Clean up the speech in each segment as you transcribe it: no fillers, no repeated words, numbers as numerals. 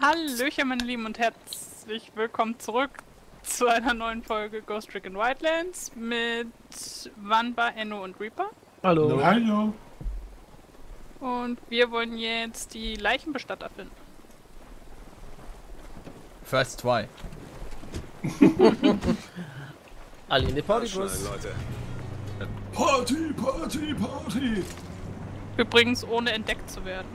Hallöchen meine Lieben und herzlich willkommen zurück zu einer neuen Folge Ghost Recon Wildlands mit Wanba, Enno und Reaper. Hallo. Hallo. Und wir wollen jetzt die Leichenbestatter finden. First try. Alle in die Partybus. Party, Party, Party. Übrigens ohne entdeckt zu werden.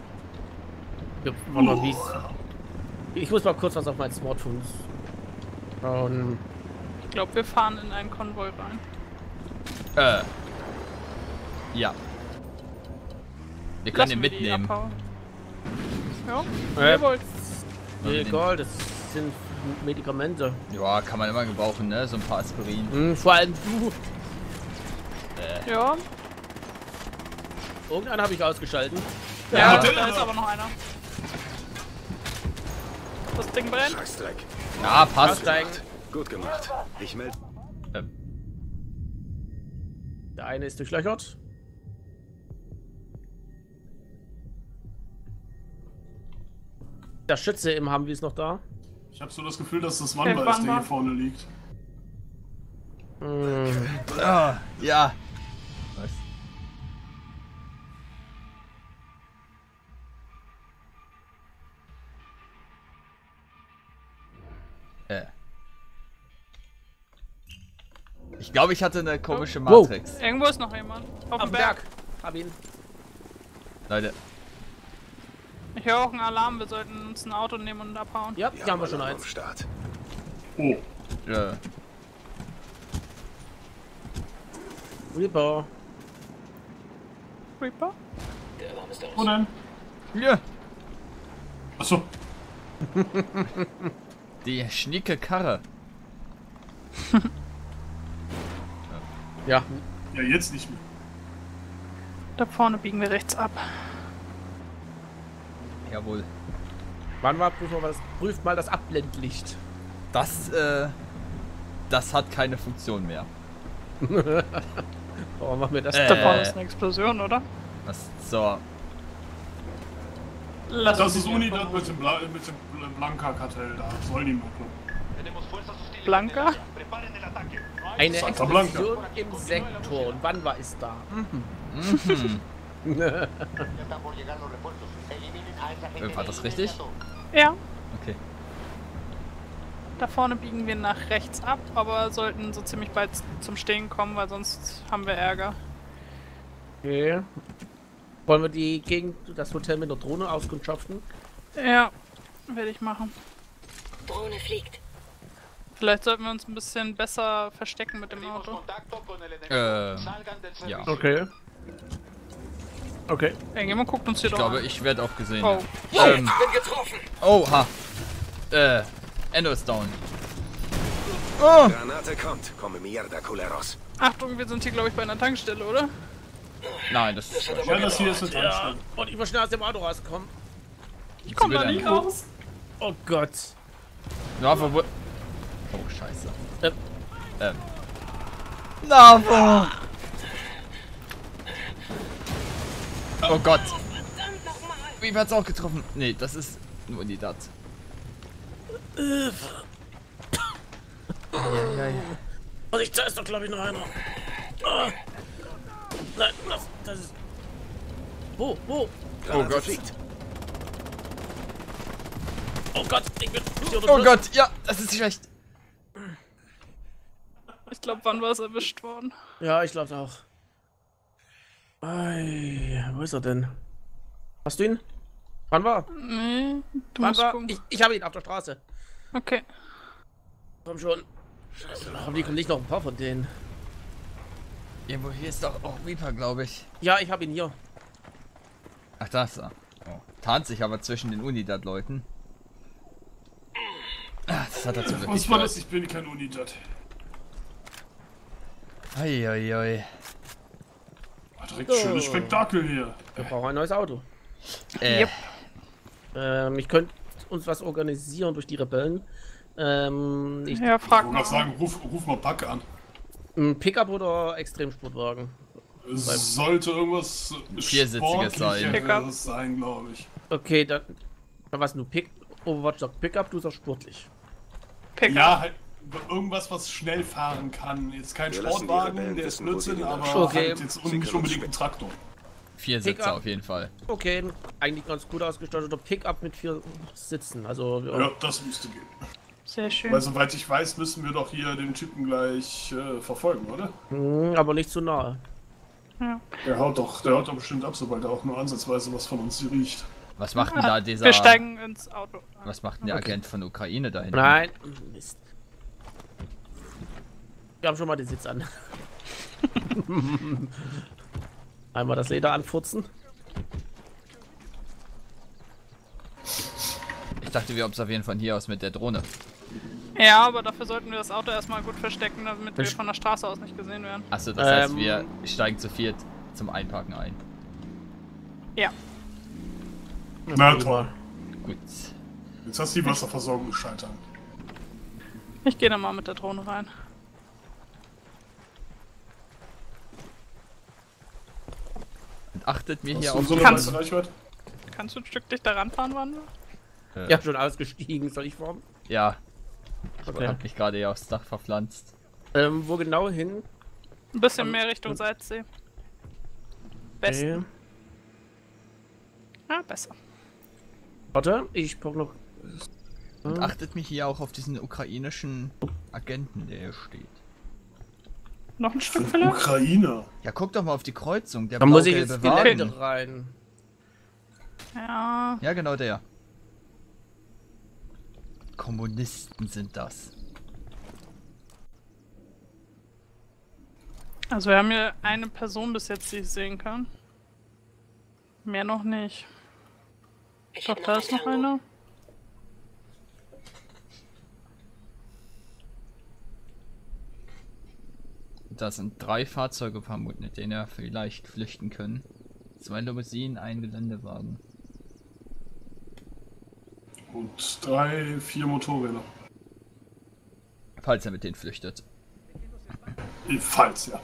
Ich muss mal kurz was auf mein Smartphone schauen. Ich glaube, wir fahren in einen Konvoi rein. Ja. Wir können ihn Lassen wir die mitnehmen. abhauen. Ja, Äh. ihr wollt. Egal, das sind Medikamente. Ja, kann man immer gebrauchen, ne? So ein paar Aspirin. Vor allem du. Ja, Irgendeinen habe ich ausgeschalten. ja, der da da. ist aber noch einer. Das Ding brennt. Scheißdreck. Ja, passt. Aussteigen. Gut gemacht. Ich melde. Der eine ist durchlöchert. Der Schütze im Humvee ist noch da. Ich habe so das Gefühl, dass das Wanba ist, der hier vorne liegt. Ah, ja. Was? Ich glaube, ich hatte eine komische Wow. Matrix. Irgendwo ist noch jemand. Auf dem Berg. Hab ihn. Leute, Ich höre auch einen Alarm, wir sollten uns ein Auto nehmen und abhauen. Ja, hier haben wir schon am eins. Start. Oh. Reaper. Reaper? Wo denn? ja. Achso. Die schnicke Karre. Ja. Ja, jetzt nicht mehr. Da vorne biegen wir rechts ab. Jawohl. Wann war prüft mal das Abblendlicht. Das hat keine Funktion mehr. Warum machen wir das? Da vorne ist eine Explosion, oder? So. Lass Das uns ist die Unidad Info- mit dem Blanca-Kartell da. Soll die mal gucken. Blanca? Eine Santa Blanca. Explosion im Sektor. Und wann war es da? War das richtig? Ja. Okay. Da vorne biegen wir nach rechts ab, aber sollten so ziemlich bald zum Stehen kommen, weil sonst haben wir Ärger. Okay. Wollen wir die Gegend, das Hotel mit der Drohne auskundschaften? Ja, werde ich machen. Drohne fliegt. Vielleicht sollten wir uns ein bisschen besser verstecken mit dem Auto. Ja. Okay. Okay. Irgendjemand guckt uns hier Ich doch glaube, an. ich werde auch gesehen. Oh. Ähm, Bin getroffen. oha. Endo ist down. Oh! Granate kommt. Komme mierda, culeros. Achtung, wir sind hier glaube ich bei einer Tankstelle, oder? Nein, das ist Ja, das hier ist eine Ja. Tankstelle. Und ich muss schnell aus dem Auto rauskommen. Ich komme da nicht raus. Oh Gott. Navo. Oh, scheiße. Ähm. Navo! Oh Gott. Wie hat's auch getroffen? Nee, das ist nur die Dat. Und da ist doch glaube ich noch einer. Ah. Nein, das ist... Wo? Granate Gott. fliegt. Oh Gott, ich bin... Oh Gott, ja, das ist schlecht. Ich glaube, wann war es erwischt worden? Ja, ich glaube auch. Ei, wo ist er denn? Hast du ihn? Wann war? Nee, du Wann musst war? gucken. Ich habe ihn auf der Straße. Okay. Komm schon. Hoffentlich kommen nicht noch ein paar von denen. Irgendwo hier ist doch auch Reaper, glaube ich. Ja, ich habe ihn hier. Ach, das da. Oh. Tarnt sich aber zwischen den Unidad-Leuten. Ah, das hat er zum Glück Was nicht war gehört. das? Ich bin kein Unidad. Eieiei. Direkt schönes Spektakel hier. Wir brauchen ein neues Auto. Yep. Ich könnte uns was organisieren durch die Rebellen. Ja, frag Ich wollte mal. gerade sagen, ruf mal Pack an. Ein Pickup oder Extremsportwagen? Es sollte irgendwas Viersitziges sein. Sportlicheres sein, glaube ich. Okay, dann was nur Pick Overwatch sagt Pickup, du sagst sportlich. Pickup. Ja, halt irgendwas, was schnell fahren kann. Jetzt kein Wir lassen die Sportwagen, Rebellen der ist wissen, wo sie Blödsinn, hin aber Okay. halt jetzt Sie können nicht uns unbedingt ein finden. Traktor. 4 Sitze Pickup. auf jeden Fall. Okay, eigentlich ganz gut ausgestatteter Pickup mit 4 Sitzen. Also, Ja, das müsste gehen. Sehr schön. Weil soweit ich weiß, müssen wir doch hier den Typen gleich verfolgen, oder? aber nicht zu nahe. Ja. Der haut doch bestimmt ab, sobald er auch nur ansatzweise was von uns hier riecht. Was macht denn da dieser... Wir steigen ins Auto. Was macht denn der Agent von Ukraine da hinten? Nein, Mist. Wir haben schon mal den Sitz an. Einmal das Leder anfurzen. Ich dachte, wir observieren von hier aus mit der Drohne. Ja, aber dafür sollten wir das Auto erstmal gut verstecken, damit wir von der Straße aus nicht gesehen werden. Achso, das heißt, wir steigen zu viert zum Einparken ein. Ja. Na toll. Gut. Jetzt hast du die Wasserversorgung gescheitert. Ich gehe dann mal mit der Drohne rein. Und achtet mir Hast hier du auf so eine Kannst weiße du- Reichweite? Kannst du ein Stück dichter ranfahren, Wanda? Ja, schon ausgestiegen, soll ich fahren? Ja. Ich Okay. hab mich gerade hier aufs Dach verpflanzt. Wo genau hin? Ein bisschen mehr Richtung Salzsee. Besten. Okay. Ja, besser. Warte, ich brauche noch. Und achtet mich hier auch auf diesen ukrainischen Agenten, der hier steht. Noch ein Stück vielleicht? Ukrainer. Ja, guck doch mal auf die Kreuzung. Der Da muss ich ins blau-gelbe Wagen. Gelände rein. Ja. Ja, genau der. Kommunisten sind das. Also wir haben hier eine Person bis jetzt, die ich sehen kann. Mehr noch nicht. Ich Doch, hab da ist noch Tango. einer. Da sind 3 Fahrzeuge vermutlich, mit denen wir vielleicht flüchten können. 2 Limousinen, ein Geländewagen. Und 3, 4 Motorräder. Falls er mit denen flüchtet. Falls, ja.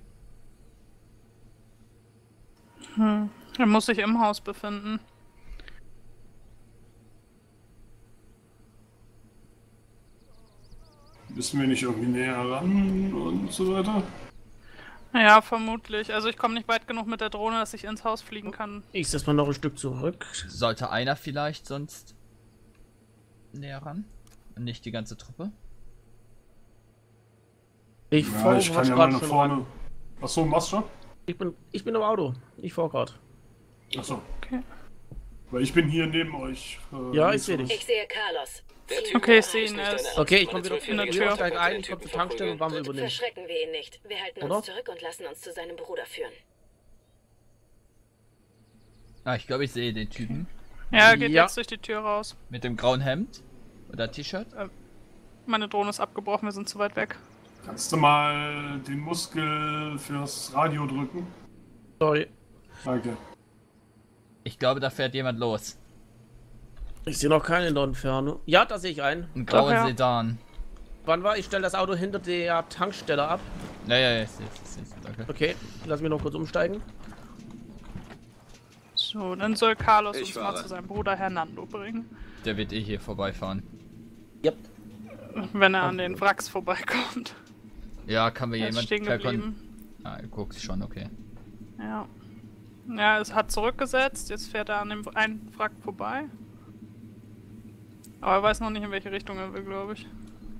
Er muss sich im Haus befinden. Müssen wir nicht irgendwie näher ran und so weiter? Ja, vermutlich. Also ich komme nicht weit genug mit der Drohne, dass ich ins Haus fliegen kann. Ich setze mal noch ein Stück zurück. Sollte einer vielleicht sonst näher ran? Und nicht die ganze Truppe? Ich Ja, fahre ich kann ja mal gerade nach schon vorne. ran. Achso, machst du schon? Ich bin im Auto. Ich fahre gerade. Achso. Okay. Weil ich bin hier neben euch. Ja, links ich sehe von- dich. Ich sehe Carlos. Okay, ich sehe ihn erst. Okay, ich komme wieder in der Tür. steig ein, ich komme zur Tankstelle und wir übernehmen. Verschrecken wir ihn nicht. Wir halten Oder? uns zurück und lassen uns zu seinem Bruder führen. Ah, ich glaube, ich sehe den Typen. Ja, er geht Ja. jetzt durch die Tür raus. Mit dem grauen Hemd. Oder T-Shirt. Meine Drohne ist abgebrochen, wir sind zu weit weg. Kannst du mal den Muskel fürs Radio drücken? Sorry. Danke. Ich glaube, da fährt jemand los. Ich sehe noch keinen in der Entfernung. Ja, da sehe ich einen. Ein grauer Doch, ja. Sedan. Wann war? Ich stelle das Auto hinter der Tankstelle ab. Ja, ich sehe es. Danke. Okay, lass mich noch kurz umsteigen. So, dann soll Carlos Ich uns mal fahre. zu seinem Bruder Hernando bringen. Der wird hier vorbeifahren. Yep. Wenn er an den Wracks vorbeikommt. Ja, kann mir Er ist jemand stehen per geblieben. Ah, du guckst schon, okay. Ja. Ja, es hat zurückgesetzt, jetzt fährt er an dem einen Wrack vorbei. Aber er weiß noch nicht, in welche Richtung er will, glaube ich.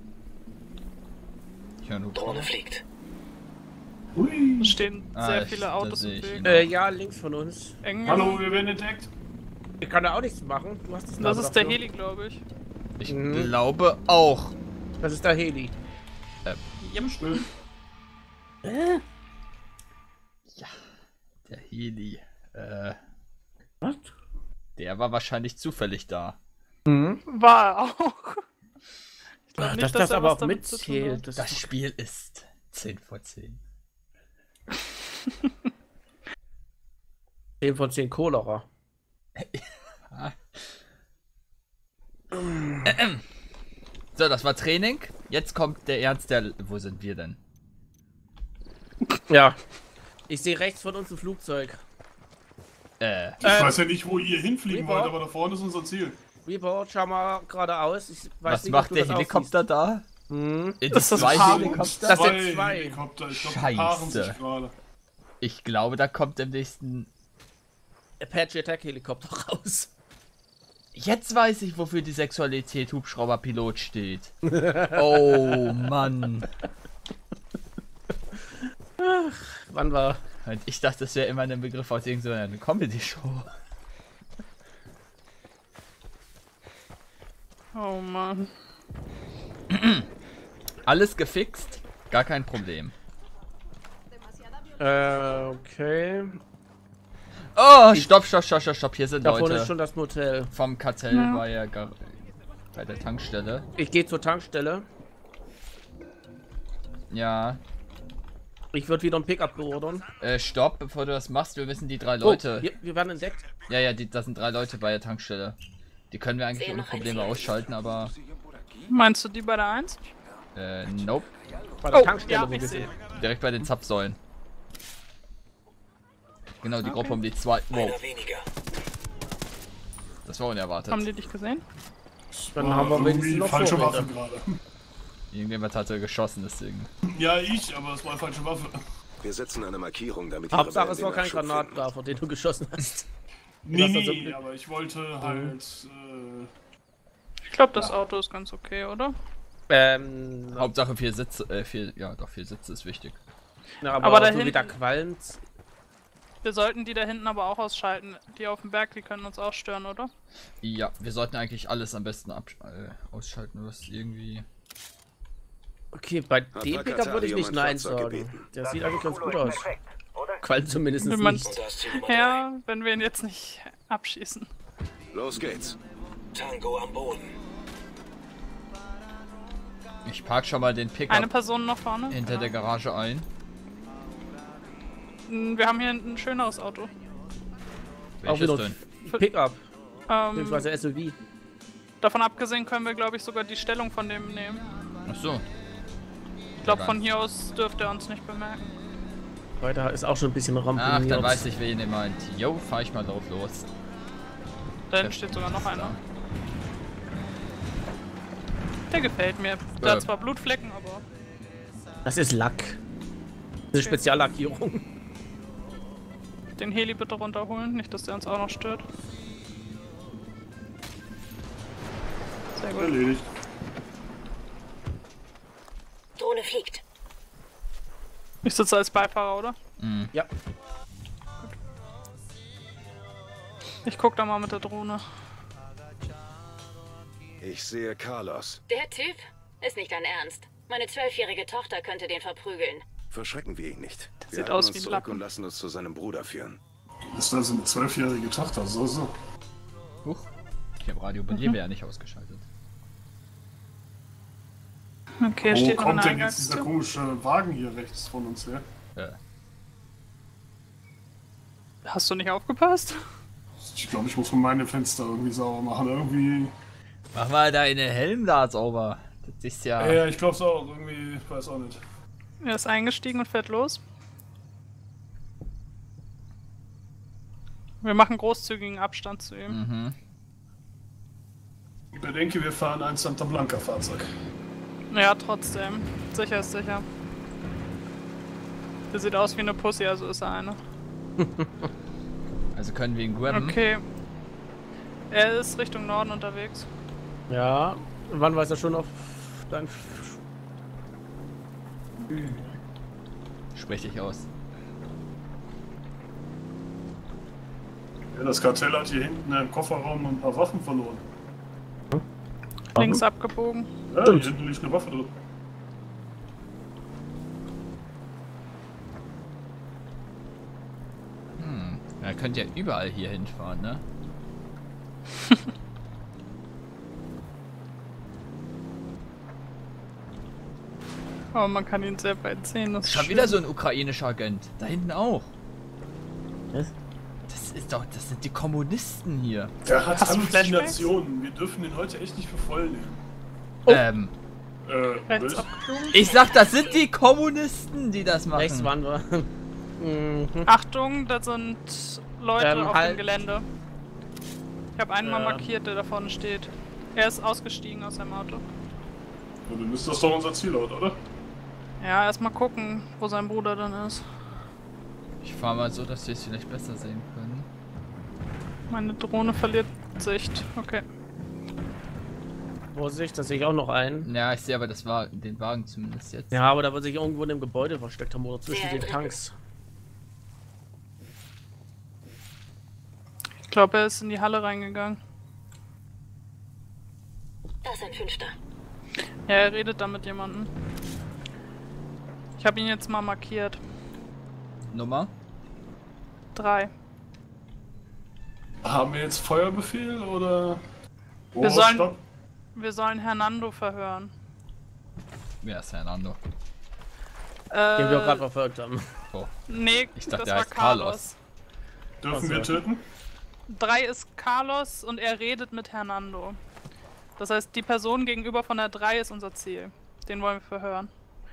Ich höre nur. Drohne fliegt. Hui. Es stehen Ah, sehr ich- viele da Autos sehe im ich Weg. ihn. Ja, links von uns. Eng. Hallo, wir werden entdeckt. Ich kann da auch nichts machen. Du hast das Das Name ist der dafür. Heli, glaube ich. Ich Mhm. glaube auch. Das ist der Heli. Still. Der Heli. Was? Der war wahrscheinlich zufällig da. War er auch. Ich glaub Ach, nicht, dass das er aber was auch damit zu tun hat. mitzählt. Das Das Spiel ist 10 vor 10. 10 von 10 Cholera. So, das war Training. Jetzt kommt der Ernst der... Wo sind wir denn? Ja. Ich sehe rechts von uns ein Flugzeug. Ich weiß ja nicht, wo ihr hinfliegen Reaper? wollt, aber da vorne ist unser Ziel. Report, schau mal geradeaus. Ich weiß Was nicht, macht ob du der das Helikopter aussiehst. da? Hm. Das zwei Paaren- Helikopter? Das sind zwei. Helikopter. Ich glaube, Scheiße. die paaren sich gerade. Ich glaube, da kommt im nächsten... Apache Attack Helikopter raus. Jetzt weiß ich, wofür die Sexualität Hubschrauberpilot steht. Oh Mann. Wann war? Und ich dachte, das wäre immer ein Begriff aus irgendeiner Comedy-Show. Oh Mann. Alles gefixt? Gar kein Problem. Okay. Oh, stopp. Hier sind Da vorne ist Leute schon das Motel. vom Kartell Ja. bei der Tankstelle. Ich gehe zur Tankstelle. Ja. Ich würde wieder ein Pickup beordern. Stopp, bevor du das machst. Wir wissen die 3 Leute. Oh, wir werden entdeckt. Ja, da sind 3 Leute bei der Tankstelle. Die können wir eigentlich Sehe ohne noch ein Probleme Ziel. ausschalten, aber... Meinst du die bei der 1? Nope. Bei der Oh, Tankstelle, ja, wo ich wir sehe. sind. Direkt bei den Zapfsäulen. Genau, die Gruppe um die 2. Wow, das war unerwartet. Haben die dich gesehen? Dann haben wir wenigstens irgendwie noch falsche Waffe Vorräte. gerade. Irgendjemand hatte geschossen, deswegen. Ja, ich, aber es war eine falsche Waffe. Wir setzen eine Markierung, damit die Hauptsache, Rebellen es war den kein Nachschub finden. Granatwerfer, den du geschossen hast. Nee, das also- aber ich wollte halt... Ich glaube, das Auto ist ganz okay, oder? Hauptsache 4 Sitze, 4 Sitze ist wichtig. Ja, Aber aber da so wie hinten- da qualmt. Wir sollten die da hinten aber auch ausschalten. Die auf dem Berg, die können uns auch stören, oder? Ja, wir sollten eigentlich alles am besten ausschalten, was irgendwie... Okay, bei Hat dem Packard Pickup würde ich um nicht ein Nein Fahrzeug sagen. gebeten. Der sieht eigentlich ganz gut aus. Qualmt zumindest Wenn man- nicht. Ja, wenn wir ihn jetzt nicht abschießen. Los geht's. Tango am Boden. Ich park schon mal den Eine Pickup Person noch vorne. hinter der Garage ein. Wir haben hier ein schöneres Auto. Auch Welches wieder denn? ein Pickup, Ähm, beziehungsweise SUV. davon abgesehen können wir, glaube ich, sogar die Stellung von dem nehmen. Ach so. Ich glaube, von hier aus dürfte er uns nicht bemerken. Weiter ist auch schon ein bisschen Ach, ramponiert. dann weiß ich, wen ihr meint. Jo, fahr ich mal drauf los. Da hinten steht sogar noch einer. Der gefällt mir. Der hat zwar Blutflecken, aber... Das ist Lack. Das ist Speziallackierung. Den Heli bitte runterholen, nicht, dass der uns auch noch stört. Sehr gut. Erledigt. Drohne fliegt. Ich sitze als Beifahrer, oder? Ja. Ich guck da mal mit der Drohne. Ich sehe Carlos. Der Typ ist nicht dein Ernst. Meine 12-jährige Tochter könnte den verprügeln. Verschrecken wir ihn nicht. Wir sieht halten aus uns wie ein zurück Lappen. und lassen uns zu seinem Bruder führen. Ist das eine 12-jährige Tochter? So. Huch. Ich habe Radio bei dir ja nicht ausgeschaltet. Okay, Wo steht noch kommt eine denn jetzt dieser Eingangstür. komische Wagen hier rechts von uns her? Hast du nicht aufgepasst? Ich glaube, ich muss von meinem Fenster irgendwie sauber machen. Irgendwie... Mach mal deine Helm da sauber. Das ist ja... Ja, ich glaube es auch. Irgendwie, ich weiß auch nicht. Er ist eingestiegen und fährt los. Wir machen großzügigen Abstand zu ihm. Mhm. Ich bedenke, wir fahren ein Santa Blanca Fahrzeug. Ja, trotzdem. Sicher ist sicher. Der sieht aus wie eine Pussy, also ist er eine. Also können wir ihn grabben. Okay. Er ist Richtung Norden unterwegs. Ja. Wann weiß er schon auf dein... Sprech dich aus. Ja, das Kartell hat hier hinten im Kofferraum ein paar Waffen verloren. Links abgebogen. Ja, hier hinten liegt eine Waffe drin. Er könnte ja überall hier hinfahren, ne? Aber man kann ihn sehr weit sehen. Das ist Schon schön. wieder so ein ukrainischer Agent. Da hinten auch. Was? Das sind die Kommunisten hier. Der hat Hast du Halluzinationen. Wir dürfen den heute echt nicht für voll nehmen. Rechts was? abgebogen. Ich sag, das sind die Kommunisten, die das machen. Rechts waren wir. Mhm. Achtung, da sind Leute auf halt. dem Gelände. Ich habe einen mal markiert, der da vorne steht. Er ist ausgestiegen aus seinem Auto. Ja, dann ist das doch unser Zielort, oder? Ja, erstmal gucken, wo sein Bruder dann ist. Ich fahre mal so, dass wir es vielleicht besser sehen können. Meine Drohne verliert Sicht. Okay. Vorsicht, da sehe ich auch noch einen. Ja, ich sehe aber den Wagen zumindest jetzt. Ja, aber da wird sich irgendwo in dem Gebäude versteckt haben oder zwischen Sehr den Tanks. Ich glaube, er ist in die Halle reingegangen. Da ist ein Fünfter. Ja, er redet da mit jemandem. Ich habe ihn jetzt mal markiert. Nummer? 3. Haben wir jetzt Feuerbefehl oder? Oh, Wir sollen- stopp. Wir sollen Hernando verhören. Wer ist Hernando? Den wir gerade verfolgt haben. Oh. Nee, Ich dachte, das der war heißt Carlos. Dürfen wir töten? 3 ist Carlos und er redet mit Hernando. Das heißt, die Person gegenüber von der 3 ist unser Ziel. Den wollen wir verhören.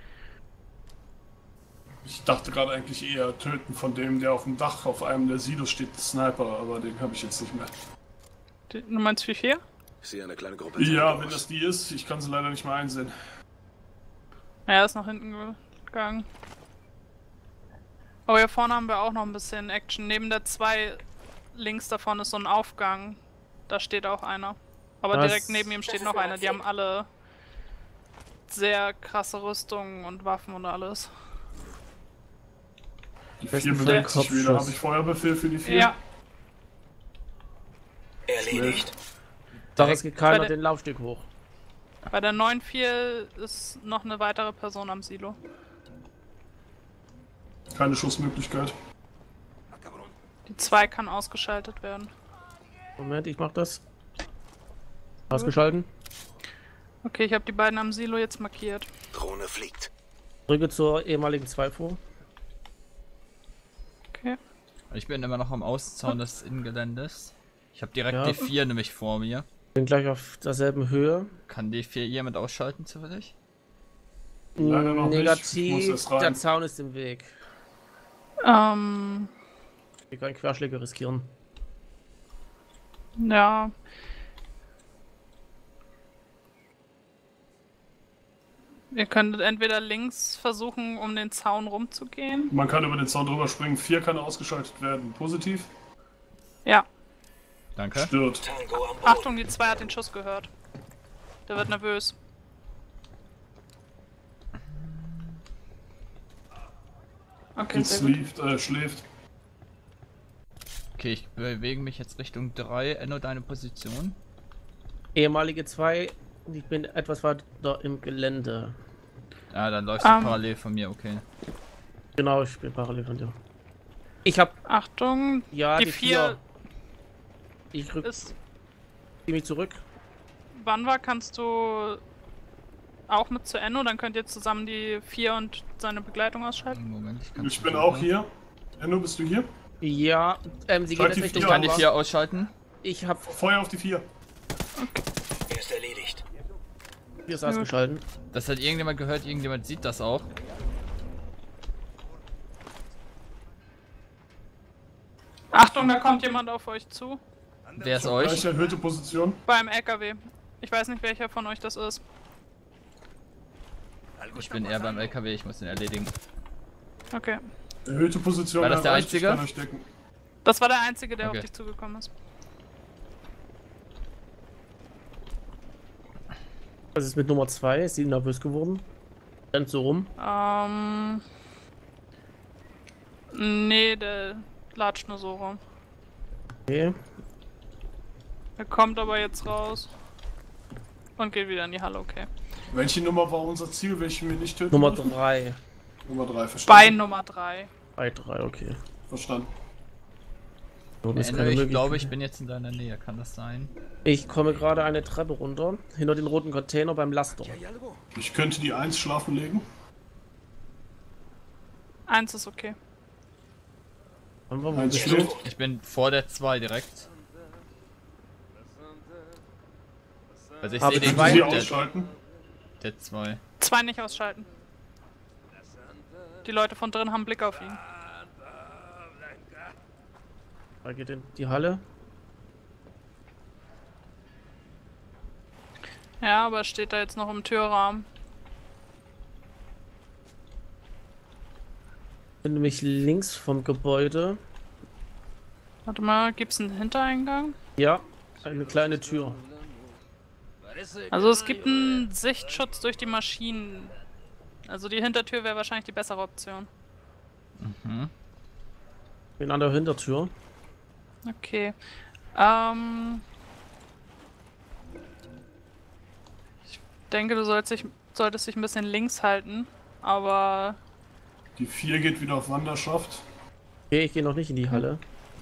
Ich dachte gerade eigentlich eher töten von dem, der auf dem Dach auf einem der Silos steht, Sniper, aber den habe ich jetzt nicht mehr. Du meinst 4-4? Ich sehe eine kleine Gruppe. Ja, wenn das die ist, ich kann sie leider nicht mehr einsehen. Er ist nach hinten gegangen. Oh, hier vorne haben wir auch noch ein bisschen Action. Neben der 2 links davon ist so ein Aufgang. Da steht auch einer. Aber Was? direkt neben ihm steht noch einer. Die haben alle sehr krasse Rüstungen und Waffen und alles. Die Besten 4 Fall bewegt sich wieder. Kopfschuss. Habe ich Feuerbefehl für die 4? Ja, Erledigt. Da es geht keiner Bei der- den Laufsteg hoch. bei der 9-4 ist noch eine weitere Person am Silo. Keine Schussmöglichkeit. Die 2 kann ausgeschaltet werden. Moment, ich mach das. Ausgeschalten. Okay, ich habe die beiden am Silo jetzt markiert. Drohne fliegt. Drücke zur ehemaligen 2 vor. Okay. Ich bin immer noch am Auszaun des Innengeländes. Ich habe direkt Ja. D4 nämlich vor mir. Bin gleich auf derselben Höhe. Kann D4 jemand ausschalten zufällig? Leider noch nicht. Ich muss Negativ, erst rein. der Zaun ist im Weg. Ich kann Querschläge riskieren. Ja. Ihr könntet entweder links versuchen, um den Zaun rumzugehen. Man kann über den Zaun drüber springen. 4 kann ausgeschaltet werden. Positiv. Ja. Danke. Stört. Tango am Boden. Achtung, die 2 hat den Schuss gehört. Der wird nervös. Okay, Jetzt sehr gut. schläft. Okay, ich bewege mich jetzt Richtung 3. Enno, deine Position? Ehemalige 2, ich bin etwas weiter im Gelände. Ah, dann läufst du parallel von mir, okay. Genau, ich bin parallel von dir. Ich hab, Achtung, ja, die die 4 Ich rück ist... mich zurück. Wanwa kannst du auch mit zu Enno, dann könnt ihr zusammen die 4 und seine Begleitung ausschalten. Moment, Ich bin auch hier. Enno, bist du hier? Ja, sie geht Schalt jetzt die Richtung vier Kann ich Wanwa. hier ausschalten? Ich hab, Feuer auf die 4. Er ist erledigt. hier ist ausgeschalten. Das hat irgendjemand gehört, irgendjemand sieht das auch. Achtung, da kommt jemand auf euch zu. Wer ist euch? Gleich erhöhte Position. Beim LKW. Ich weiß nicht, welcher von euch das ist. Ich bin eher beim LKW, ich muss ihn erledigen. Okay. Erhöhte Position. War das der erreicht. einzige? Ich kann euch decken. Das war der Einzige, der Okay. auf dich zugekommen ist. Was ist mit Nummer 2? Ist sie nervös geworden? Rennt so rum. Nee, der latscht nur so rum. Okay. Er kommt aber jetzt raus. Und geht wieder in die Halle, okay. Welche Nummer war unser Ziel, welche wir nicht töten Nummer dürfen? 3. Nummer 3, Bei verstanden. Nummer 3. Bei 3, okay. Verstanden. So, das ist Enno, keine ich Möglichkeit. glaube, ich bin jetzt in deiner Nähe, kann das sein? Ich komme gerade eine Treppe runter, hinter den roten Container beim Laster. Ich könnte die 1 schlafen legen. 1 ist okay. Wo 1 bist du? schläft. Ich bin vor der 2 direkt. Also ich Aber sehe den zwei- Sie Typ, ausschalten. der 2. 2 nicht ausschalten. Die Leute von drin haben Blick auf ihn. Da geht in die Halle. Ja, aber steht da jetzt noch im Türrahmen. Bin nämlich links vom Gebäude. Warte mal, gibt's einen Hintereingang? Ja, eine kleine Tür. Also es gibt einen Sichtschutz durch die Maschinen. Also die Hintertür wäre wahrscheinlich die bessere Option. Bin an der Hintertür. Okay. Ich denke, du solltest dich ein bisschen links halten, aber Die 4 geht wieder auf Wanderschaft. Okay, ich gehe noch nicht in die Halle.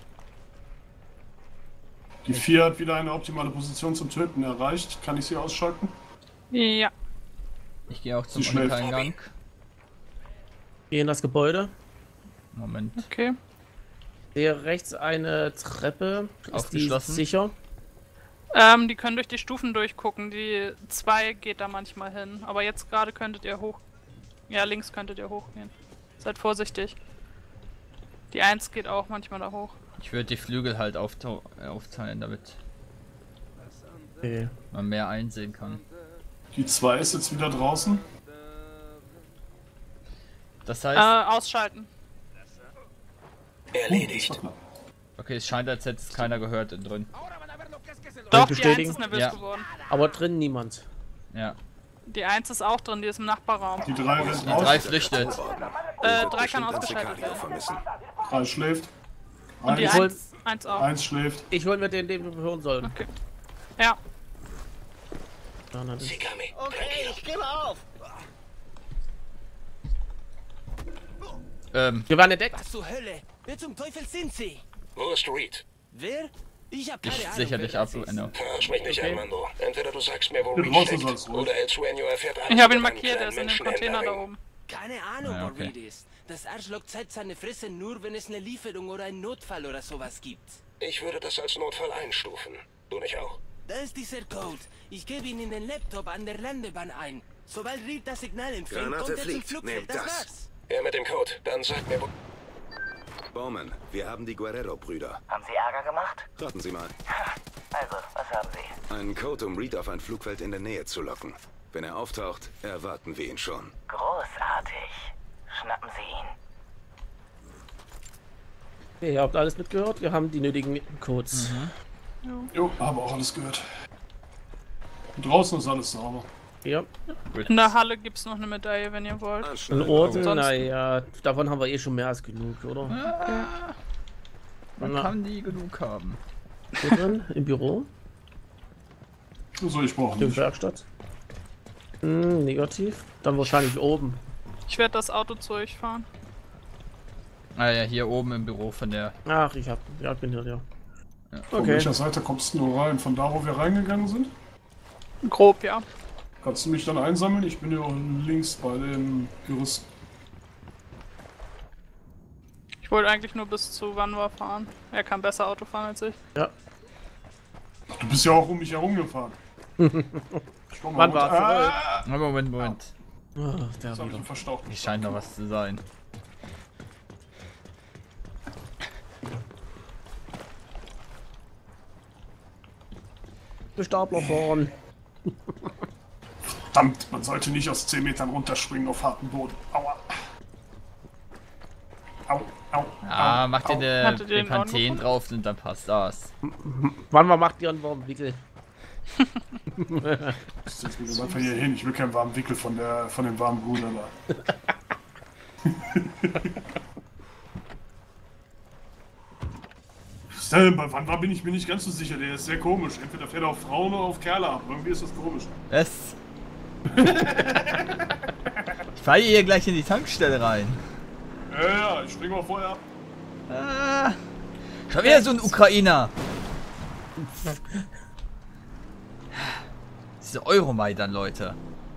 Die 4 hat wieder eine optimale Position zum Töten erreicht. Kann ich sie ausschalten? ja. Ich gehe auch zum Sie schläft. Untereingang. Gehe in das Gebäude. Moment. Okay. Sehe rechts eine Treppe. Ist die Aufgeschlossen. sicher? Die können durch die Stufen durchgucken. Die 2 geht da manchmal hin. Aber jetzt gerade könntet ihr hoch. Ja, links könntet ihr hochgehen. Seid vorsichtig. Die 1 geht auch manchmal da hoch. Ich würde die Flügel halt aufteilen, damit Okay. man mehr einsehen kann. Die 2 ist jetzt wieder draußen. Das heißt, Ausschalten. Erledigt. okay, es scheint, als hätte es keiner gehört innen drin. Doch, die 1 bestätigen? ist nervös Ja. geworden. Aber drin niemand. Ja. Die 1 ist auch drin, die ist im Nachbarraum. Die 3 rennt Die 3 raus. flüchtet. 3 kann Bestimmt ein ausgeschaltet Sicario werden. vermissen. 3 schläft. Und die 1 1 auch. schläft. Ich hol mir den wir hören sollen. Okay. Ja. Ja, na, das- Sikami. Wir waren entdeckt. Was zur Hölle? Wer zum Teufel sind Sie? Wo ist Reed? Wer? Ich hab keine Ich Ahnung. sichere dich wer ab, das ist. Enno. Sprich mich an, Mando. Entweder du sagst mir, wo Hier Reed draußen steckt, soll's ruhig. oder El Sueño erfährt alles Ich habe ihn über einen markiert, er kleinen ist in dem Menschenhändler Container da ring. oben. Keine Ahnung, Ja, wo okay. Reed ist. Das Arschloch zeigt seine Fresse nur, wenn es eine Lieferung oder einen Notfall oder sowas gibt. Ich würde das als Notfall einstufen. Du nicht auch? Da ist dieser Code. Ich gebe ihn in den Laptop an der Landebahn ein. Sobald Reed das Signal empfängt, Granate kommt er zum fliegt. Flugfeld. Nehmt Das das. war's. Er mit dem Code. Dann sag mir, wo... Bowman, wir haben die Guerrero-Brüder. Haben Sie Ärger gemacht? Raten Sie mal. Also, was haben Sie? Einen Code, um Reed auf ein Flugfeld in der Nähe zu locken. Wenn er auftaucht, erwarten wir ihn schon. Großartig. Schnappen Sie ihn. Okay, ihr habt alles mitgehört. Wir haben die nötigen Codes. Jo, habe auch alles gehört. Und draußen ist alles sauber. Ja. In der Halle gibt's noch eine Medaille, wenn ihr wollt. Ein Anschneiden. Ort, Ansonsten- naja, davon haben wir eh schon mehr als genug, oder? Man Na. kann die genug haben. Hier drin, im Büro, So, ich brauche in nicht. der Werkstatt. Negativ. Dann wahrscheinlich oben. Ich werde das Auto zu euch fahren. Ah ja, hier oben im Büro von der. Ach, ich bin hier, ja. Von Okay. welcher Seite kommst du rein? Von da, wo wir reingegangen sind? Grob, ja. Kannst du mich dann einsammeln? Ich bin ja auch links bei dem Gerüst. Ich wollte eigentlich nur bis zu Wanwa fahren. Er kann besser Auto fahren als ich. Ja. Du bist ja auch um mich herum gefahren. Ich komm mal Wann war's? runter. Ah, Moment. Oh, der jetzt hab ich wieder. ihn verstaucht. Hier scheint noch was zu sein. Stapler fahren. Verdammt, man sollte nicht aus 10 Metern runterspringen auf harten Boden. Aua. Au, au, Ah, au, mach dir au. den Hattet ihr den Panthen gefunden? drauf und dann passt das. Wann macht ihr einen warmen Wickel? Jetzt will ich einfach hier hin. Ich will keinen warmen Wickel von dem warmen Bruder da. Bei Wanwa bin ich mir nicht ganz so sicher. Der ist sehr komisch. Entweder fährt er auf Frauen oder auf Kerle ab. Irgendwie ist das komisch. Was? Ich fahre hier gleich in die Tankstelle rein. Ja, ich spring mal vorher ab. Ah, schon wieder so ein Ukrainer. Diese Euromaidan, Leute.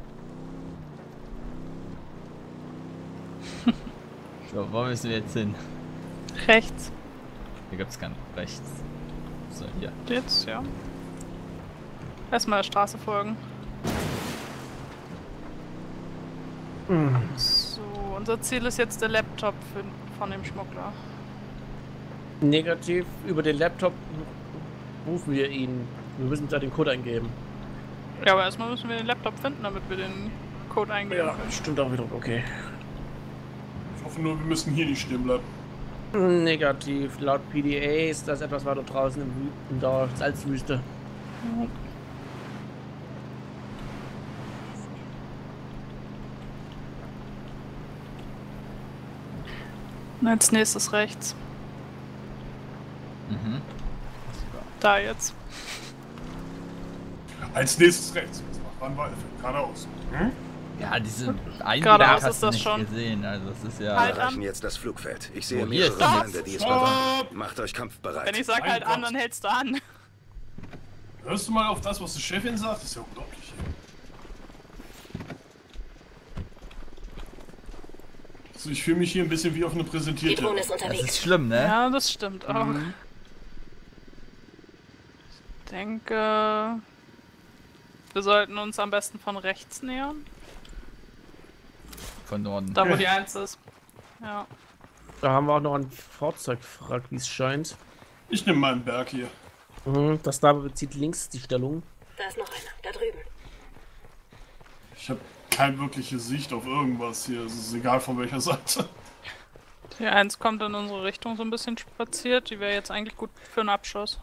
So, wo müssen wir jetzt hin? Rechts. Hier gibt's keinen rechts. So, hier. Jetzt, ja. Erstmal der Straße folgen. So, unser Ziel ist jetzt der Laptop von dem Schmuggler. Negativ. Über den Laptop rufen wir ihn. Wir müssen da den Code eingeben. Ja, aber erstmal müssen wir den Laptop finden, damit wir den Code eingeben Ja, können. stimmt auch wieder. Okay. Ich hoffe nur, wir müssen hier nicht stehen bleiben. Negativ. Laut PDA ist das etwas weiter draußen in der Salzwüste. Und als nächstes rechts. Mhm. Da jetzt. Als nächstes rechts. Was macht man weiter? Geradeaus. Ja, diese Einblick Geradeaus hast ist du das nicht schon. gesehen. Also es ist ja. Halt Wir erreichen an. jetzt das Flugfeld. Ich sehe Oh, hier ist mehrere das. Feinde, die es Stopp! bewachen. Macht euch kampfbereit. Wenn ich sag Mein halt an, Gott. dann hältst du an. Hörst du mal auf das, was die Chefin sagt? Das ist ja unglaublich. Also ich fühle mich hier ein bisschen wie auf eine Die präsentierte. Drohne ist Das unterwegs. ist schlimm, ne? Ja, das stimmt auch. Ich denke, wir sollten uns am besten von rechts nähern. Von Norden. Da wo die 1 ist. Ja. Da haben wir auch noch ein Fahrzeugwrack, wie es scheint. Ich nehme meinen Berg hier. Das da bezieht links die Stellung. Da ist noch einer, da drüben. Ich habe keine wirkliche Sicht auf irgendwas hier. Es ist egal von welcher Seite. Die 1 kommt in unsere Richtung so ein bisschen spaziert. Die wäre jetzt eigentlich gut für einen Abschuss.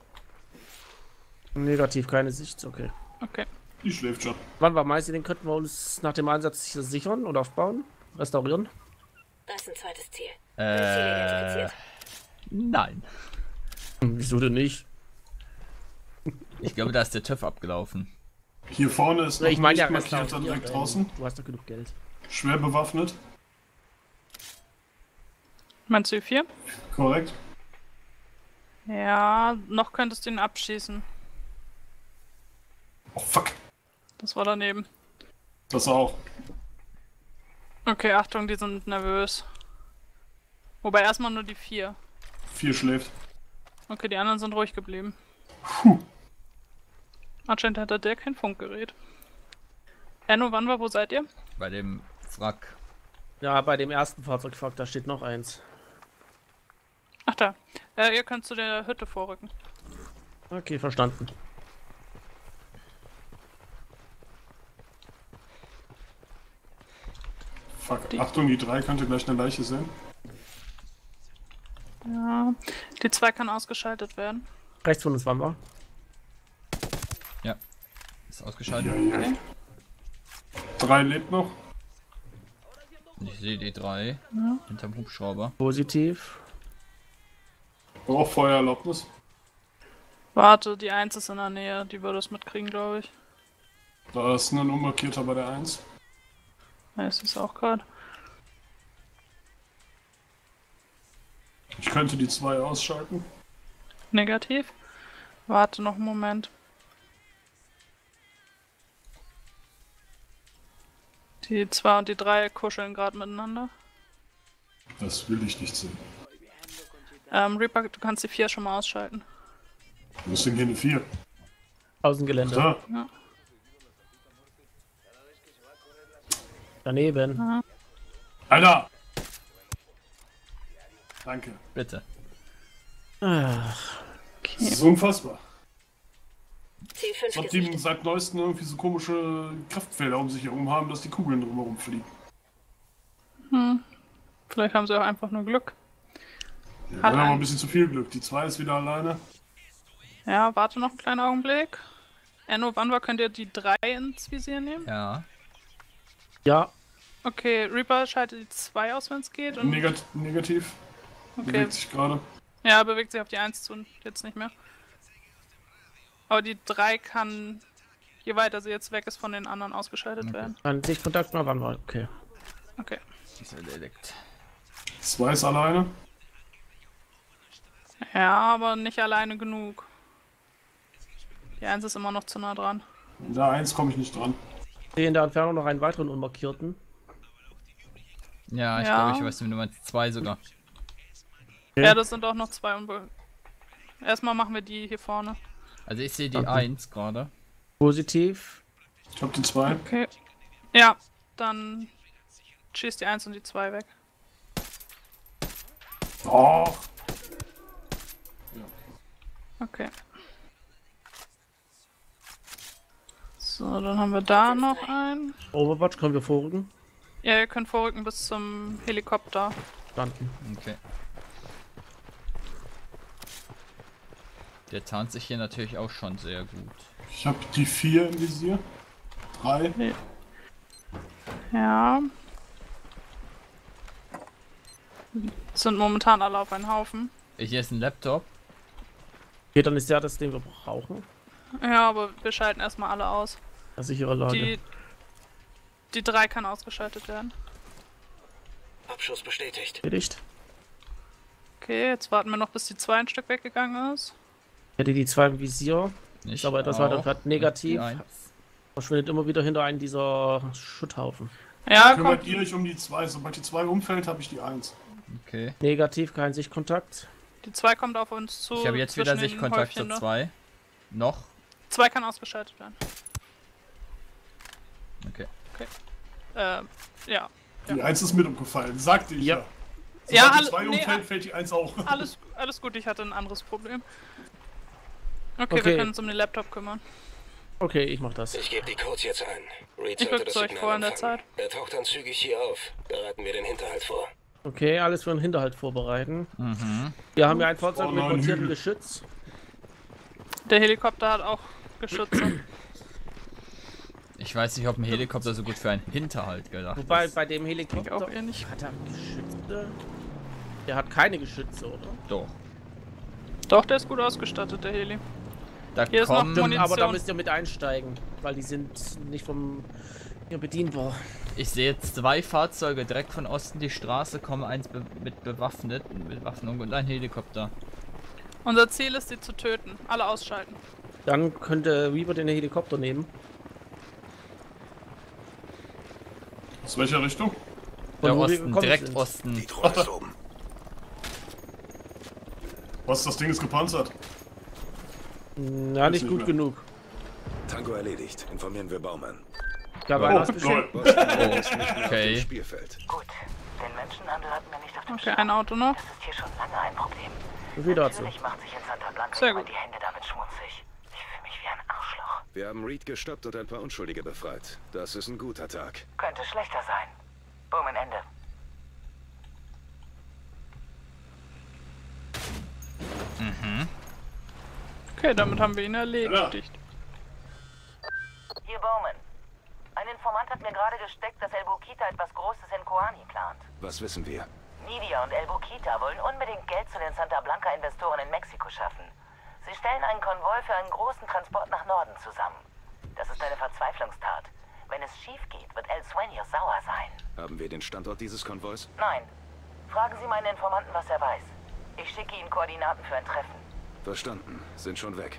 Negativ, keine Sicht, okay. Okay. Die schläft schon. Wann war meinst du, den könnten wir uns nach dem Einsatz sichern oder aufbauen? Restaurieren? Da ist ein zweites Ziel. Ziel identifiziert. Nein. Wieso denn nicht? Ich glaube, da ist der TÜV abgelaufen. Hier vorne ist noch Ich meine ja nicht markierter restaurieren. direkt draußen. Du hast doch genug Geld. Schwer bewaffnet. Meinst du 4? Korrekt. Ja, noch könntest du ihn abschießen. Oh fuck. Das war daneben. Das auch. Okay, Achtung, die sind nervös. Wobei erstmal nur die 4. 4 schläft. Okay, die anderen sind ruhig geblieben. Anscheinend hatte der kein Funkgerät. Enno, wann war, wo seid ihr? Bei dem Wrack. Ja, bei dem ersten Fahrzeugwrack, da steht noch eins. Ach da. Ihr könnt zu der Hütte vorrücken. Okay, verstanden. Fuck. Achtung, die 3 könnte gleich eine Leiche sein. Ja. Die 2 kann ausgeschaltet werden. Rechts von uns waren wir. Ja. Ist ausgeschaltet. Ja, ja. 3 lebt noch. Ich sehe die 3 hinterm Hubschrauber. Positiv. Braucht Feuererlaubnis. Warte, die 1 ist in der Nähe. Die würde es mitkriegen, glaube ich. Da ist ein unmarkierter bei der 1. Ja, ist es auch gerade. Ich könnte die 2 ausschalten. Negativ. Warte noch einen Moment. Die 2 und die 3 kuscheln gerade miteinander. Das will ich nicht sehen. Reaper, du kannst die 4 schon mal ausschalten. Wo ist denn hier eine 4? Außengelände. Da. Daneben. Alter! Danke. Bitte. Ach, Das ist unfassbar. Ziel 5 Als ob die gesichtet. seit neuestem irgendwie so komische Kraftfelder um sich herum haben, dass die Kugeln drumherum fliegen. Vielleicht haben sie auch einfach nur Glück. Ja, Hat dann haben wir ein- ein bisschen zu viel Glück. Die 2 ist wieder alleine. Ja, warte noch einen kleinen Augenblick. Enno, wann war, könnt ihr die 3 ins Visier nehmen? Ja. ja, Okay, Reaper schaltet die 2 aus, wenn es geht. Und Negativ. okay. Bewegt sich gerade. Ja, bewegt sich auf die 1 zu und jetzt nicht mehr. Aber die 3 kann, je weiter sie jetzt weg ist, von den anderen ausgeschaltet werden. dann Sichtkontakt mal wann war. Okay. Okay. Ist erledigt. 2 ist alleine. Ja, aber nicht alleine genug. Die 1 ist immer noch zu nah dran. In der 1 komme ich nicht dran. Ich sehe in der Entfernung noch einen weiteren unmarkierten. Ja, ich Ja. glaube, ich weiß, wie du meinst. 2 sogar. Ja, das sind auch noch 2 Erstmal machen wir die hier vorne. Also ich sehe die Okay. 1 gerade. Positiv. Ich habe die 2. Okay. Ja, dann schießt die 1 und die 2 weg. Oh! Okay. So, dann haben wir da noch einen. Overwatch, können wir vorrücken? Ja, ihr könnt vorrücken bis zum Helikopter. Standen. Okay. Der tarnt sich hier natürlich auch schon sehr gut. Ich habe die 4 im Visier. 3. Ja. Sind momentan alle auf einen Haufen. Hier ist ein Laptop. Okay, dann ist ja das, den wir brauchen. Ja, aber wir schalten erstmal alle aus. Ja, sichere Lage. Die 3 kann ausgeschaltet werden. Abschuss bestätigt. Erledigt. Okay, jetzt warten wir noch, bis die 2 ein Stück weggegangen ist. Ich hätte die 2 im Visier. Nicht Aber das auch. war negativ. Die 1. Verschwindet immer wieder hinter einem dieser Schutthaufen. Ja, Kümmert kommt. ihr euch um die 2. Sobald die 2 umfällt, habe ich die 1. Okay. Negativ, kein Sichtkontakt. Die 2 kommt auf uns zu. Ich habe jetzt wieder zwischen den Sichtkontakt zur Häufchen, 2. Noch? 2 kann ausgeschaltet werden. Okay. Ja. Die 1 ist mit umgefallen, sagte ich Ja. ja. Ja, Sobald die alle- 2 nee, umfällt, fällt die 1 auch. Alles gut, ich hatte ein anderes Problem. Okay, Okay. wir können uns um den Laptop kümmern. Okay, ich mach das. Ich gebe die Codes jetzt ein. Reed Ich sollte rück's das euch Signal vor in der empfangen. Zeit. Er taucht dann zügig hier auf. Bereiten wir den Hinterhalt vor. Okay, alles für einen Hinterhalt vorbereiten. Mhm. Wir haben ja ein Fahrzeug mit nein, montiertem Hügel. Geschütz. Der Helikopter hat auch Geschütze. Ich weiß nicht, ob ein Helikopter so gut für einen Hinterhalt gedacht Wobei ist. bei dem Helikopter auch eher nicht. hat er Geschütze. Der hat keine Geschütze, oder? Doch. Doch, der ist gut ausgestattet, der Heli. Da Hier ist noch kommen... Munition. Aber da müsst ihr mit einsteigen, weil die sind nicht vom hier bedienbar. Ich sehe 2 Fahrzeuge direkt von Osten die Straße, kommen eins mit Bewaffnung und ein Helikopter. Unser Ziel ist, sie zu töten. Alle ausschalten. Dann könnte Reaper den Helikopter nehmen. Aus welcher Richtung? Von Der wo wir Osten, gekommen direkt sind. Osten. Die Drohne ist oben. Was, das Ding ist gepanzert? Ja, nicht nicht gut mehr. genug. Tango erledigt. Informieren wir Baumann. Ich habe Oh, einen ausgeschickt. lol. Boston ist nicht mehr auf Okay. dem Spielfeld. Gut. Den Menschenhandel hatten wir nicht auf dem Okay, Schirm. ein Auto noch. Das ist hier schon lange ein Problem. So viel dazu. Natürlich macht sich in Santa Blanca Sehr jemand gut. die Hände damit schmutzig. Ich fühle mich wie ein Arschloch. Wir haben Reed gestoppt und ein paar Unschuldige befreit. Das ist ein guter Tag. Könnte schlechter sein. Bowman, Ende. Okay, damit haben wir ihn erledigt. Hier Bowman. Ein Informant hat mir gerade gesteckt, dass El Bukita etwas Großes in Koani plant. Was wissen wir? Nidia und El Bukita wollen unbedingt Geld zu den Santa Blanca-Investoren in Mexiko schaffen. Sie stellen einen Konvoi für einen großen Transport nach Norden zusammen. Das ist eine Verzweiflungstat. Wenn es schief geht, wird El Sueño sauer sein. Haben wir den Standort dieses Konvois? Nein. Fragen Sie meinen Informanten, was er weiß. Ich schicke Ihnen Koordinaten für ein Treffen. Verstanden. Sind schon weg.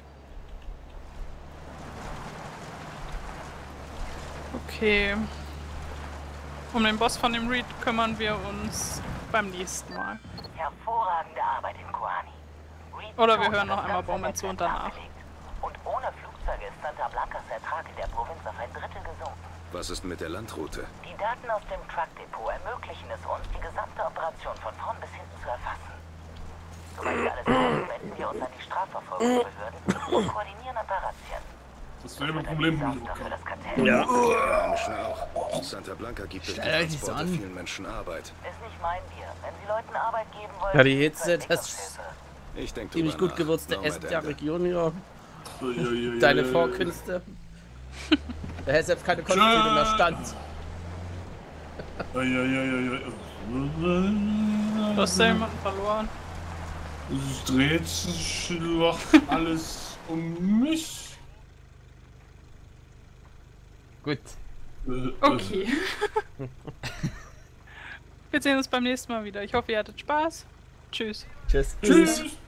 Okay. Um den Boss von dem Reed kümmern wir uns beim nächsten Mal. Hervorragende Arbeit in Koani. Reed Oder wir betont, hören noch das einmal ganze Bowman zu und Netzwerk danach. lahmgelegt. Und ohne Flugzeuge ist Santa Blancas Ertrag in der Provinz auf ein Drittel gesunken. Was ist mit der Landroute? Die Daten aus dem Truck-Depot ermöglichen es uns, die gesamte Operation von vorn bis hinten zu erfassen. Sobald wir alles haben, wenden wir uns an die Strafverfolgungsbehörden und koordinieren ein paar Razzien. Dasselbe Problem wie Desaster für das Kartell. Die Einheimischen auch. Santa Blanca gibt durch die Stell dich so Transporte an. vielen Menschen Arbeit. Ist nicht mein Bier. Wenn Sie Leuten Arbeit geben wollen... Ja, die gibt's Hitze, halt das Entwicklungshilfe. Ich denke ziemlich gut gewürzte Essen der Region hier. Deine Vorkünste. Da hätte selbst keine Kostüme mehr stand. Du hast ja jemanden verloren. Es dreht sich doch alles um mich. Gut. Okay. Wir sehen uns beim nächsten Mal wieder. Ich hoffe, ihr hattet Spaß. Tschüss. Tschüss. Tschüss.